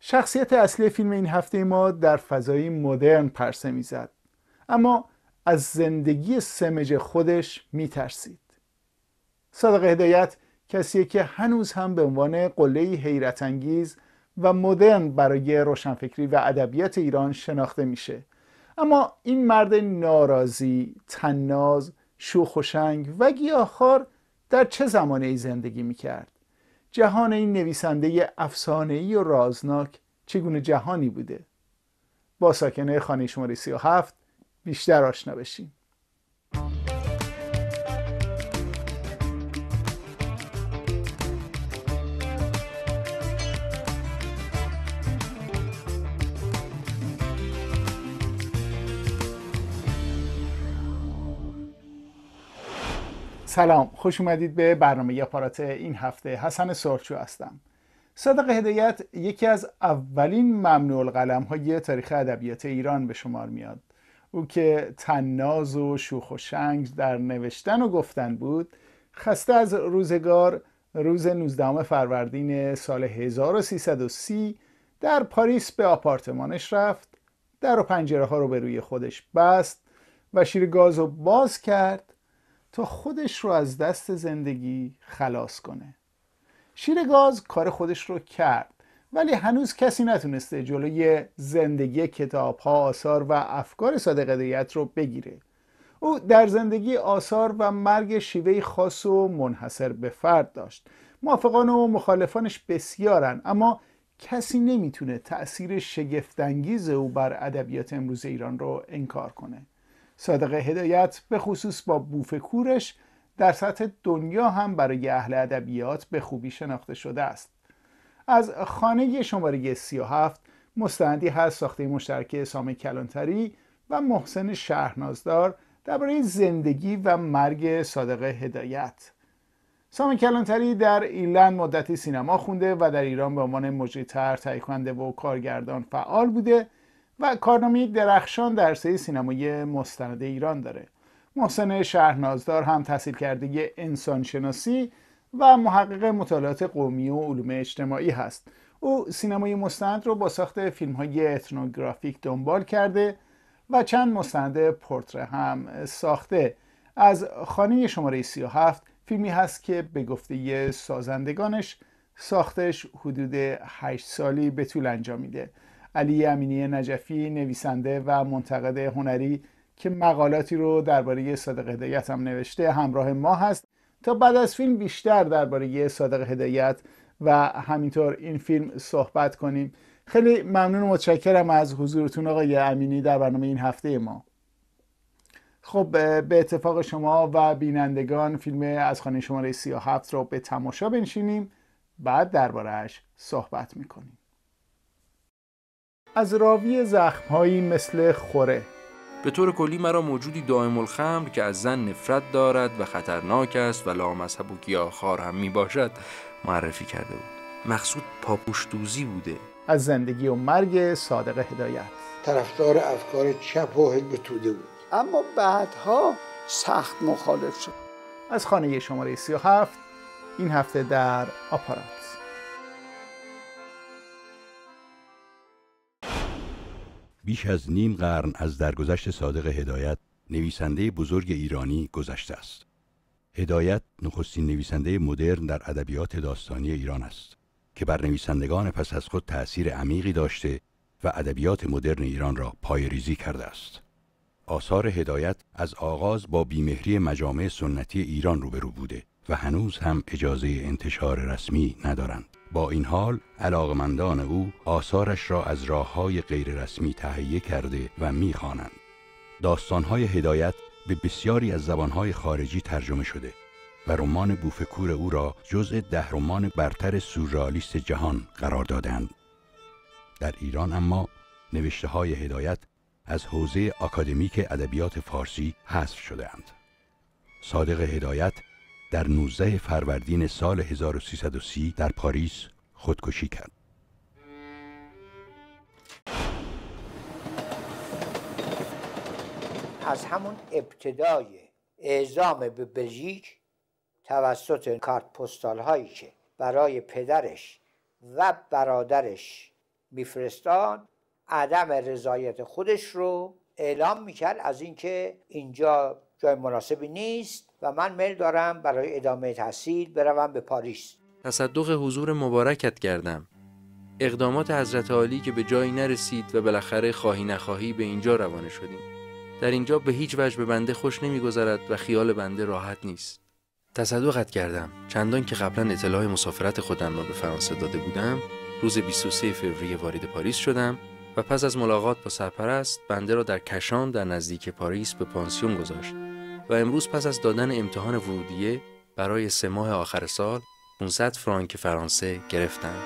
شخصیت اصلی فیلم این هفته ما در فضای مدرن پرسه میزد، اما از زندگی سمج خودش میترسید. صادق هدایت کسیه که هنوز هم به عنوان قله‌ای حیرت انگیز و مدرن برای روشنفکری و ادبیات ایران شناخته میشه. اما این مرد ناراضی، طناز، شوخ و شنگ و گیاهخوار در چه زمانه‌ای زندگی میکرد؟ جهان این نویسنده افسانه‌ای و رازناک چگونه جهانی بوده؟ با ساکنه خانه شماره 37 بیشتر آشنا بشیم. سلام، خوش اومدید به برنامه آپارات این هفته. حسن سرخچو هستم. صادق هدایت یکی از اولین ممنوع القلم‌های تاریخ ادبیات ایران به شمار میاد. او که طناز و شوخ و شنگ در نوشتن و گفتن بود، خسته از روزگار روز 19 فروردین سال 1330 در پاریس به آپارتمانش رفت، در و پنجره ها رو به روی خودش بست و شیر گاز رو باز کرد تا خودش رو از دست زندگی خلاص کنه. شیر گاز کار خودش رو کرد، ولی هنوز کسی نتونسته جلوی زندگی کتاب‌ها، آثار و افکار صادق هدایت رو بگیره. او در زندگی آثار و مرگ شیوهی خاص و منحصر به فرد داشت. موافقان و مخالفانش بسیارن، اما کسی نمیتونه تأثیر شگفت‌انگیز او بر ادبیات امروز ایران رو انکار کنه. صادق هدایت به خصوص با بوفکورش در سطح دنیا هم برای اهل ادبیات به خوبی شناخته شده است. از خانه شماره 37 مستندی هست ساخته مشترک سامی کلانتری و محسن شهرنازدار درباره زندگی و مرگ صادق هدایت. سامی کلانتری در ایرلند مدتی سینما خونده و در ایران به عنوان مجری‌تر، تهیه کننده و کارگردان فعال بوده و کارنامه درخشان در حرفه سینمای مستند ایران داره. محسن شهرنازدار هم تحصیل کرده انسانشناسی و محقق مطالعات قومی و علوم اجتماعی هست. او سینمای مستند رو با ساخت فیلم‌های اتنوگرافیک دنبال کرده و چند مستند پورتره هم ساخته. از خانه شماره 37 فیلمی هست که به گفته سازندگانش ساختش حدود 8 سالی به طول انجامیده. علی امینی نجفی، نویسنده و منتقد هنری که مقالاتی رو درباره صادق هدایت هم نوشته، همراه ما هست تا بعد از فیلم بیشتر درباره صادق هدایت و همینطور این فیلم صحبت کنیم. خیلی ممنون و متشکرم از حضورتون آقای امینی در برنامه این هفته ما. خب به اتفاق شما و بینندگان فیلم از خانه شماره 37 رو به تماشا بنشینیم، بعد درباره‌اش صحبت میکنیم. از راوی زخم‌هایی مثل خوره. به طور کلی مرا موجودی دائم الخمر که از زن نفرت دارد و خطرناک است و لامذهب و گیاهخوار هم می باشد معرفی کرده بود. مقصود پاپوش دوزی بوده. از زندگی و مرگ صادق هدایت. طرفدار افکار چپ و حزب توده بود، اما بعدها سخت مخالف شد. از خانه شماره 37 این هفته در آپارات. بیش از نیم قرن از درگذشت صادق هدایت، نویسنده بزرگ ایرانی گذشته است. هدایت نخستین نویسنده مدرن در ادبیات داستانی ایران است که بر نویسندگان پس از خود تأثیر عمیقی داشته و ادبیات مدرن ایران را پایه‌ریزی کرده است. آثار هدایت از آغاز با بیمهری مجامع سنتی ایران روبرو بوده و هنوز هم اجازه انتشار رسمی ندارند. با این حال علاقمندان او آثارش را از راه‌های غیر رسمی تهیه کرده و می‌خوانند. داستان‌های هدایت به بسیاری از زبان‌های خارجی ترجمه شده و رمان بوفکور او را جزء 10 رمان برتر سورئالیست جهان قرار دادند. در ایران اما نوشته‌های هدایت از حوزه آکادمیک ادبیات فارسی حذف شده‌اند. صادق هدایت در 19 فروردین سال 1330 در پاریس خودکشی کرد. از همون ابتدای اعزام به بلژیک توسط کارت پستال هایی که برای پدرش و برادرش میفرستاد عدم رضایت خودش رو اعلام میکرد از اینکه اینجا جای مناسبی نیست و من میل دارم برای ادامه تحصیل بروم به پاریس. تصدق حضور مبارکت کردم. اقدامات حضرت عالی که به جایی نرسید و بالاخره خواهی نخواهی به اینجا روانه شدیم. در اینجا به هیچ وجه به بنده خوش نمیگذرد و خیال بنده راحت نیست. تصدقت کردم. چندان که قبلا اطلاع مسافرت خودم را به فرانسه داده بودم، روز 23 فوریه وارد پاریس شدم و پس از ملاقات با سرپرست بنده را در کشان در نزدیک پاریس به پانسیون گذاشت و امروز پس از دادن امتحان ورودیه برای 3 ماه آخر سال 500 فرانک فرانسه گرفتند.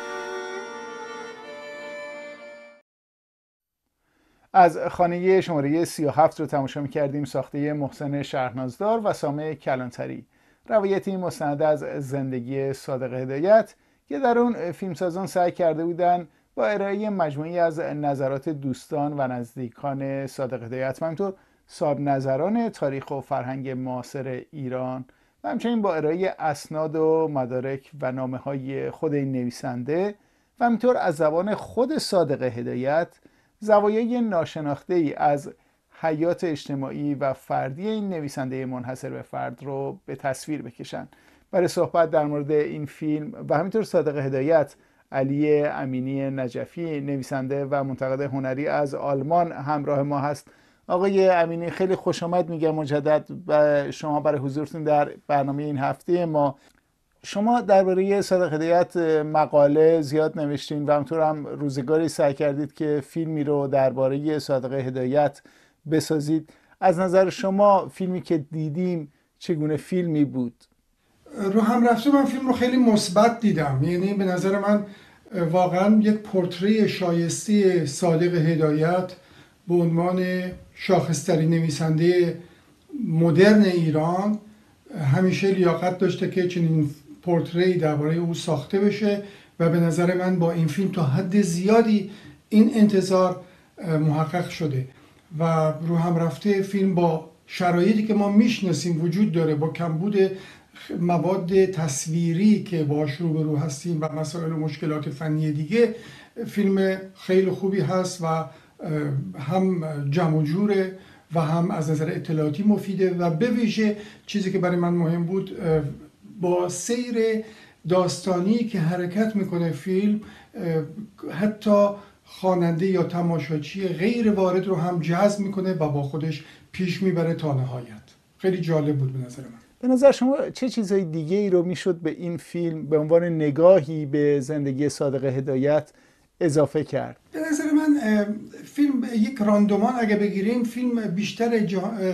از خانه شماره 37 رو تماشا می‌کردیم، ساخته محسن شهرنازدار و سامع کلانتری. روایتی مستند از زندگی صادق هدایت که در اون فیلمسازان سعی کرده بودن با ارائه مجموعی از نظرات دوستان و نزدیکان صادق هدایت و همینطور صاحب نظران تاریخ و فرهنگ معاصر ایران و همچنین با ارائه اسناد و مدارک و نامه‌های خود این نویسنده و همینطور از زبان خود صادق هدایت زوایای ناشناخته ای از حیات اجتماعی و فردی این نویسنده منحصر به فرد رو به تصویر بکشن. برای صحبت در مورد این فیلم و همینطور صادق هدایت، علی امینی نجفی، نویسنده و منتقد هنری از آلمان همراه ما هست. آقای امینی، خیلی خوش آمد میگم مجدد به شما برای حضورتون در برنامه این هفته ما. شما درباره صادق هدایت مقاله زیاد نوشتین و همطور هم روزگاری سعی کردید که فیلمی رو درباره صادق هدایت بسازید. از نظر شما فیلمی که دیدیم چگونه فیلمی بود؟ رو هم رفته من فیلم رو خیلی مثبت دیدم. یعنی به نظر من واقعا یک پورتری شایسته صادق هدایت به عنوان شاخص‌ترین نویسنده مدرن ایران همیشه لیاقت داشته که چنین پورتری درباره او ساخته بشه و به نظر من با این فیلم تا حد زیادی این انتظار محقق شده و رو هم رفته فیلم با شرایطی که ما میشناسیم وجود داره، با کمبود مواد تصویری که باهاش روبرو هستیم و مسائل و مشکلات فنی دیگه، فیلم خیلی خوبی هست و هم جمع و جوره و هم از نظر اطلاعاتی مفیده و به ویژه چیزی که برای من مهم بود با سیر داستانی که حرکت میکنه فیلم حتی خواننده یا تماشاچی غیر وارد رو هم جذب میکنه و با خودش پیش میبره تا نهایت. خیلی جالب بود به نظر من. به نظر شما چه چیزهای دیگه ای رو میشد به این فیلم به عنوان نگاهی به زندگی صادق هدایت اضافه کرد؟ به نظر من فیلم یک راندومان اگه بگیریم، فیلم بیشتر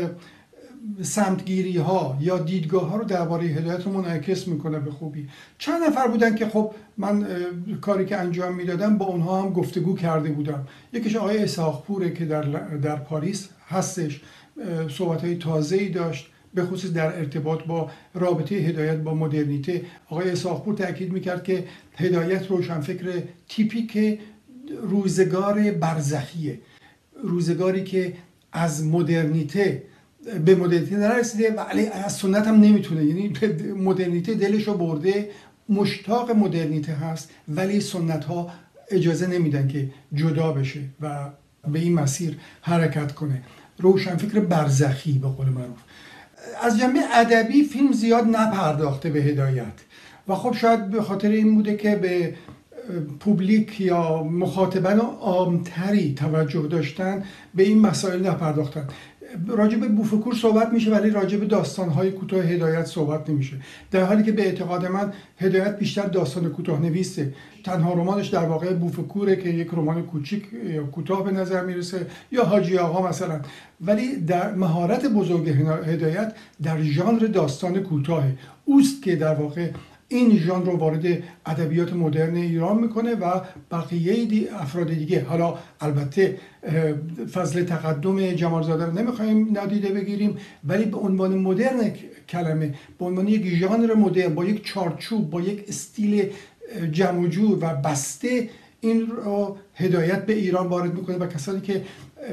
سمتگیری ها یا دیدگاه ها رو درباره هدایت رو منعکس میکنه به خوبی. چند نفر بودن که خب من کاری که انجام میدادم با اونها هم گفتگو کرده بودم. یکیش آقای اسحاق پوره که در پاریس هستش، صحبت های تازه‌ای داشت به خصوص در ارتباط با رابطه هدایت با مدرنیته. آقای اسحاق پور تاکید میکرد که هدایت روشنفکر تیپیک روزگار برزخیه، روزگاری که از مدرنیته به مدرنیته نرسیده ولی از سنت هم نمیتونه، یعنی مدرنیته دلش رو برده، مشتاق مدرنیته هست ولی سنت ها اجازه نمیدن که جدا بشه و به این مسیر حرکت کنه. روشنفکر برزخی به قول معروف. از جنبه ادبی فیلم زیاد نپرداخته به هدایت و خب شاید به خاطر این بوده که به پوبلیک یا مخاطبان عامتری توجه داشتن به این مسائل نپرداختن. راجع به بوفکور صحبت میشه ولی راجع به داستان‌های کوتاه هدایت صحبت نمیشه، در حالی که به اعتقاد من هدایت بیشتر داستان کوتاه نویسه. تنها رمانش در واقع بوفکوره که یک رمان کوچیک یا کوتاه به نظر میرسه، یا حاجی آقا مثلا، ولی در مهارت بزرگ هدایت در ژانر داستان کوتاه اوست که در واقع این ژانر رو وارد ادبیات مدرن ایران میکنه و بقیه افراد دیگه، حالا البته فضل تقدم جمالزاده رو نمیخوایم نادیده بگیریم ولی به عنوان مدرن کلمه، به عنوان یک ژانر مدرن با یک چارچوب، با یک استیل جمع و جور و بسته، این رو هدایت به ایران وارد میکنه و کسانی که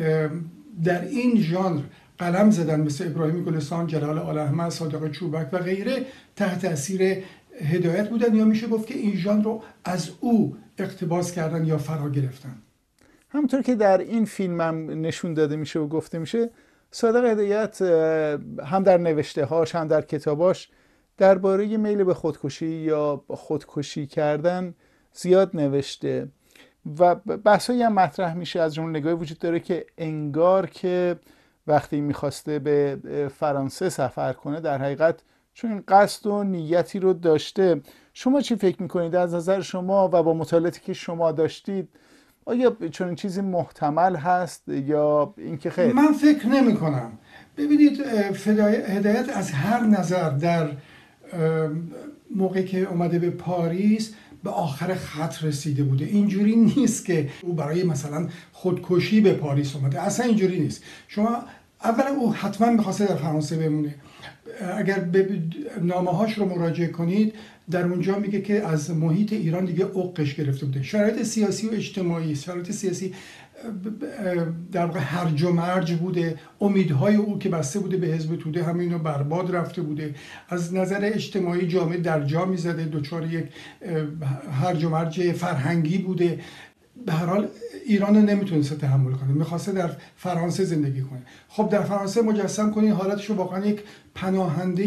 در این ژانر قلم زدن مثل ابراهیم گلستان، جلال آل‌احمد، صادق چوبک و غیره تحت تاثیر هدایت بودن، یا میشه گفت که این ژانر رو از او اقتباس کردن یا فرا گرفتن. همونطور که در این فیلم هم نشون داده میشه و گفته میشه، صادق هدایت هم در نوشته هاش هم در کتاباش درباره میل به خودکشی یا خودکشی کردن زیاد نوشته و بحثایی هم مطرح میشه. از جمله نگاهی وجود داره که انگار که وقتی میخواسته به فرانسه سفر کنه در حقیقت چون قصد و نیتی رو داشته. شما چی فکر میکنید از نظر شما و با مطالعاتی که شما داشتید؟ آیا چون چیزی محتمل هست یا اینکه خیر؟ من فکر نمی کنم. ببینید هدایت از هر نظر در موقعی که اومده به پاریس به آخر خط رسیده بوده. اینجوری نیست که او برای مثلا خودکشی به پاریس اومده، اصلا اینجوری نیست. شما اولا او حتما میخواسته در فرانسه بمونه. اگر به نامه‌هاش رو مراجعه کنید در اونجا میگه که از محیط ایران دیگه عقش گرفته بوده. شرایط سیاسی و اجتماعی، شرایط سیاسی در واقع هرج و مرج بوده. امیدهای او که بسته بوده به حزب توده همینو برباد رفته بوده. از نظر اجتماعی جامعه در جا میزده، دچار یک هرج و مرج فرهنگی بوده. به هر حال ایران رو نمیتونسته تحمل کنه، میخواسته در فرانسه زندگی کنه. خب در فرانسه مجسم کنید حالتش رو، واقعا یک پناهنده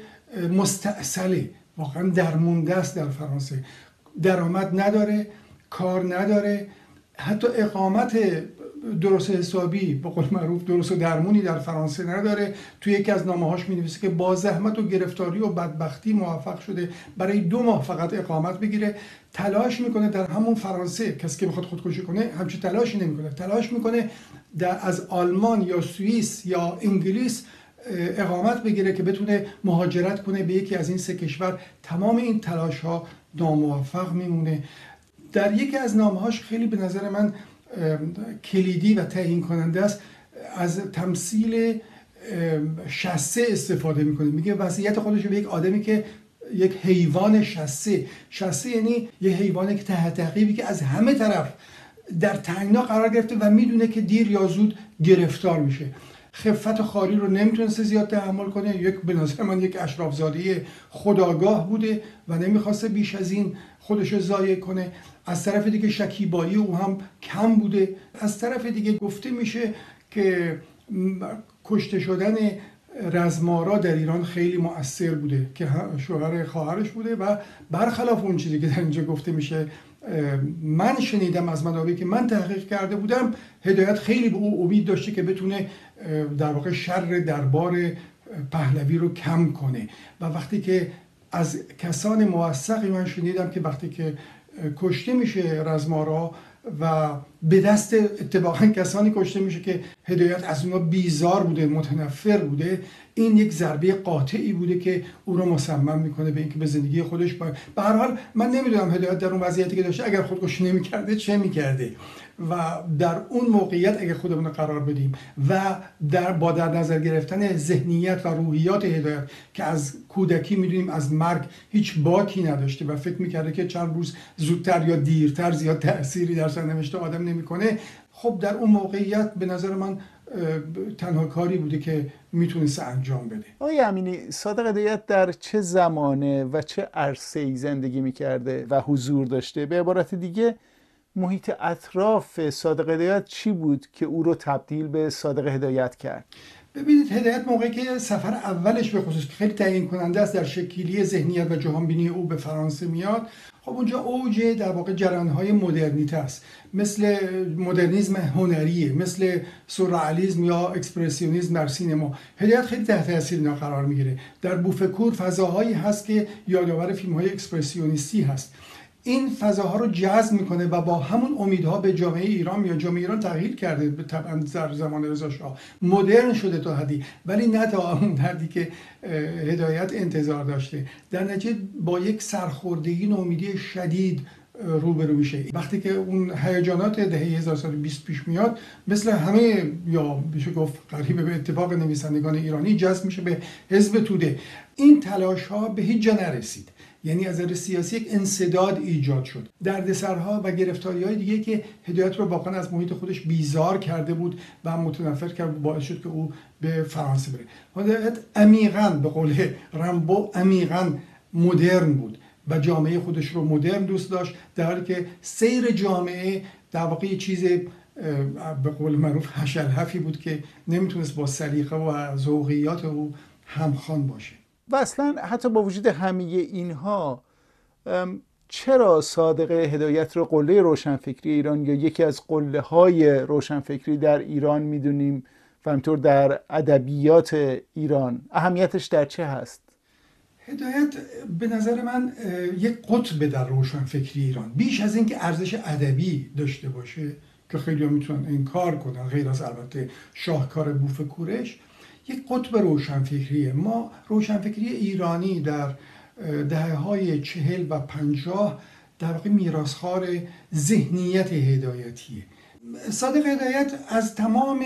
مستأصله، واقعا درمونده است در فرانسه. درآمد نداره، کار نداره، حتی اقامت درست حسابی به قول معروف درست و درمونی در فرانسه نداره. توی یکی از نامه‌هاش می‌نویسه که با زحمت و گرفتاری و بدبختی موفق شده برای 2 ماه فقط اقامت بگیره. تلاش میکنه در همون فرانسه، کسی که میخواد خودکشی کنه همچین تلاشی نمیکنه، تلاش میکنه از آلمان یا سوئیس یا انگلیس اقامت بگیره که بتونه مهاجرت کنه به یکی از این 3 کشور. تمام این تلاش ها ناموفق میمونه. در یکی از نامه‌هاش خیلی به نظر من کلیدی و تعیین کننده است، از تمثیل شسه استفاده میکنه. میگه وضعیت خودش رو به یک آدمی که یک حیوان شسه یعنی یه حیوانی که تحت تعقیبی که از همه طرف در تنگنا قرار گرفته و میدونه که دیر یا زود گرفتار میشه. خفت خاری رو نمیتونسته زیاد تحمل کنه. به نظر من یک اشرافزاده خودآگاه بوده و نمیخواسته بیش از این خودش رو ضایع کنه. از طرف دیگه شکیبایی او هم کم بوده. از طرف دیگه گفته میشه که کشته شدن رزمارا در ایران خیلی مؤثر بوده که شوهر خواهرش بوده و برخلاف اون چیزی که در اینجا گفته میشه، من شنیدم از منابعی که من تحقیق کرده بودم، هدایت خیلی به او امید داشته که بتونه در واقع شر دربار پهلوی رو کم کنه. و وقتی که از کسان موثقی من شنیدم که وقتی که کشته میشه رزمارا و به دست اتفاقا کسانی کشته میشه که هدایت از اونها بیزار بوده، متنفر بوده، این یک ضربه قاطعی بوده که او رو مصمم میکنه به اینکه به زندگی خودش به هر حال من نمیدونم هدایت در اون وضعیتی که داشته اگر خودکشی نمیکرده چه میکرده و در اون موقعیت اگر خودمون رو قرار بدیم و با در نظر گرفتن ذهنیت و روحیات هدایت که از کودکی میدونیم از مرگ هیچ باکی نداشته و فکر میکرده که چند روز زودتر یا دیرتر زیاد تأثیری در سرنوشت آدم نمیکنه. خب در اون موقعیت به نظر من تنها کاری بوده که میتونست انجام بده. آقای امینی، صادق هدایت در چه زمانه و چه عرصه‌ای زندگی میکرده و حضور داشته؟ به عبارت دیگه محیط اطراف صادق هدایت چی بود که او رو تبدیل به صادق هدایت کرد؟ ببینید هدایت موقعی که سفر اولش به خصوص خیلی تعیین کننده است در شکلی ذهنیت و جهانبینی او به فرانسه میاد، خب اونجا اوج در واقع جریان‌های مدرنیته است، مثل مدرنیسم هنریه، مثل سورئالیسم یا اکسپرسیونیسم در سینما. هدایت خیلی تحت تاثیر اینا قرار میگیره. در بوفکور فضاهایی هست که یادآور فیلم‌های اکسپرسیونیستی هست. این فضاها رو جذب میکنه و با همون امیدها به جامعه ایران میاد. جامعه ایران تغییر کرده طبعا در زمان رضا شاه، مدرن شده تا حدی، ولی نه تا اون حدی که هدایت انتظار داشته. در نتیجه با یک سرخوردگی ناامیدی شدید روبرو میشه. وقتی که اون هیجانات دهه 1920 پیش میاد، مثل همه یا میشه گفت قریب به اتفاق نویسندگان ایرانی جذب میشه به حزب توده. این تلاش ها به هیچ جا نرسید. یعنی از نظر سیاسی یک انسداد ایجاد شد. دردسرها و گرفتاری‌های دیگه که هدایت رو واقعا از محیط خودش بیزار کرده بود و متنفر کرد، باعث شد که او به فرانسه بره. هدایت عمیقاً به قول رامبو عمیقاً مدرن بود و جامعه خودش رو مدرن دوست داشت، در حالی که سیر جامعه در واقع یه چیز به قول معروف هشلحفی بود که نمیتونست با سلیقه و ذوقیات او همخوان باشه. و اصلا حتی با وجود همه اینها چرا صادق هدایت رو قله روشنفکری ایران یا یکی از قله های روشنفکری در ایران میدونیم و همینطور در ادبیات ایران؟ اهمیتش در چه هست؟ هدایت به نظر من یک قطب در روشنفکری ایران، بیش از اینکه ارزش ادبی داشته باشه که خیلی ها میتونن انکار کنن، غیر از البته شاهکار بوف کورش، یک قطب روشنفکریه. ما روشنفکری ایرانی در دهه‌های 40 و 50 در واقع میراث‌خوار ذهنیت هدایتیه. صادق هدایت از تمام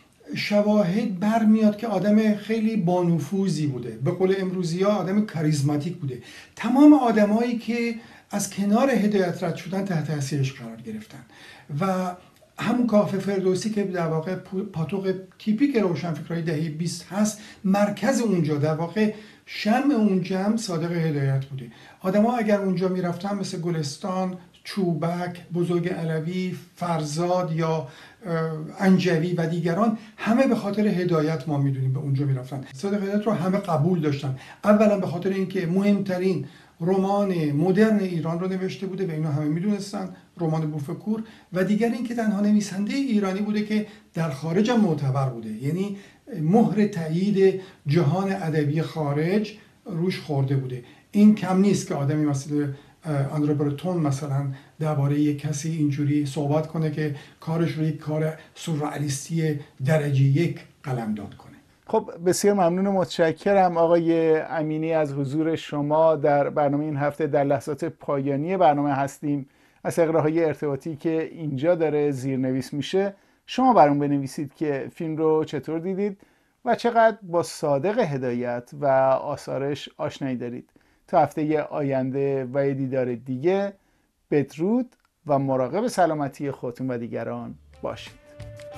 شواهد برمیاد که آدم خیلی بانفوذی بوده، به قول امروزی ها آدم کاریزماتیک بوده. تمام آدمایی که از کنار هدایت رد شدن تحت تاثیرش قرار گرفتن و همون کافه فردوسی که در واقع پاتوق تیپیک روشنفکرهای دهه 20 هست، مرکز اونجا در واقع شمع اون جمع صادق هدایت بوده. آدما اگر اونجا میرفتن مثل گلستان، چوبک، بزرگ علوی، فرزاد یا انجوی و دیگران، همه به خاطر هدایت ما میدونیم به اونجا میرفتن. صادق هدایت رو همه قبول داشتن، اولا به خاطر اینکه مهمترین رمان مدرن ایران رو نوشته بوده و اینو همه میدونستن، رمان بوف کور، و دیگر اینکه تنها نویسنده ایرانی بوده که در خارج هم معتبر بوده، یعنی مهر تایید جهان ادبی خارج روش خورده بوده. این کم نیست که آدمی مثل آندره برتون مثلا درباره یک کسی اینجوری صحبت کنه که کارش رو یک کار سورئالیستی درجه یک قلمداد کنه. خب بسیار ممنون و متشکرم آقای امینی از حضور شما در برنامه این هفته. در لحظات پایانی برنامه هستیم. از فقره‌های ارتباطی که اینجا داره زیرنویس میشه، شما برام بنویسید که فیلم رو چطور دیدید و چقدر با صادق هدایت و آثارش آشنایی دارید. تا هفته آینده و یه دیدار دیگه، بدرود و مراقب سلامتی خودتون و دیگران باشید.